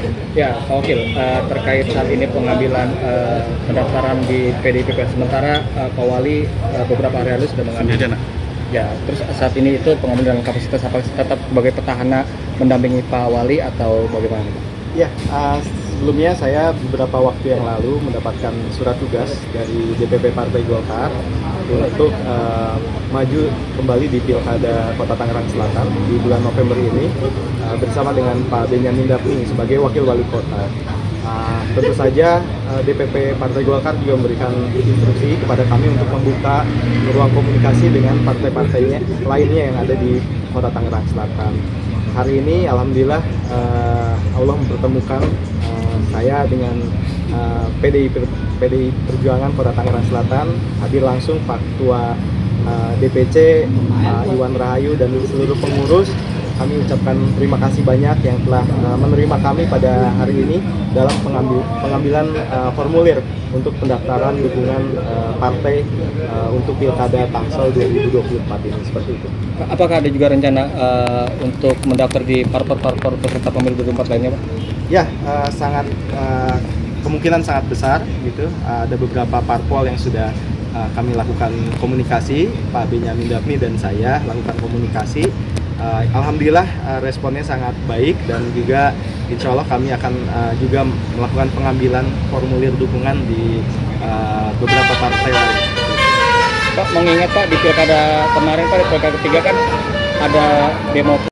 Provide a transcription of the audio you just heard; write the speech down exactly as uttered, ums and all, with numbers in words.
Ya, Pak Wakil, uh, terkait saat ini pengambilan uh, pendaftaran di P D I P P, sementara uh, Pak Wali uh, beberapa hari lalu sudah mengambil. Ya, terus saat ini itu pengambilan kapasitas apa tetap sebagai petahana mendampingi Pak Wali atau bagaimana, Pak? Ya, uh, sebelumnya saya beberapa waktu yang lalu mendapatkan surat tugas dari D P P Partai Golkar untuk uh, maju kembali di Pilkada Kota Tangerang Selatan di bulan November ini uh, bersama dengan Pak Benyamin Dapni sebagai Wakil Wali Kota. Uh, tentu saja uh, D P P Partai Golkar juga memberikan instruksi kepada kami untuk membuka ruang komunikasi dengan partai-partainya lainnya yang ada di Kota Tangerang Selatan. Hari ini alhamdulillah uh, Allah mempertemukan uh, saya dengan uh, P D I P D I Perjuangan Kota Tangerang Selatan, hadir langsung Pak Ketua uh, D P C uh, Iwan Rahayu dan seluruh pengurus. Kami ucapkan terima kasih banyak yang telah uh, menerima kami pada hari ini dalam pengambil, pengambilan uh, formulir untuk pendaftaran dukungan uh, partai uh, untuk Pilkada Tangsel dua ribu dua puluh empat ini, seperti itu. Apakah ada juga rencana uh, untuk mendaftar di parpol-parpol peserta pemilu dua ribu dua puluh empat lainnya, Pak? Ya, uh, sangat uh, kemungkinan sangat besar gitu. Uh, ada beberapa parpol yang sudah uh, kami lakukan komunikasi, Pak Benyamin Dapni dan saya lakukan komunikasi. Uh, Alhamdulillah uh, responnya sangat baik dan juga insya Allah kami akan uh, juga melakukan pengambilan formulir dukungan di uh, beberapa partai lain. Pak, mengingat Pak di pilkada kemarin, Pak di pilkada ketiga kan ada demo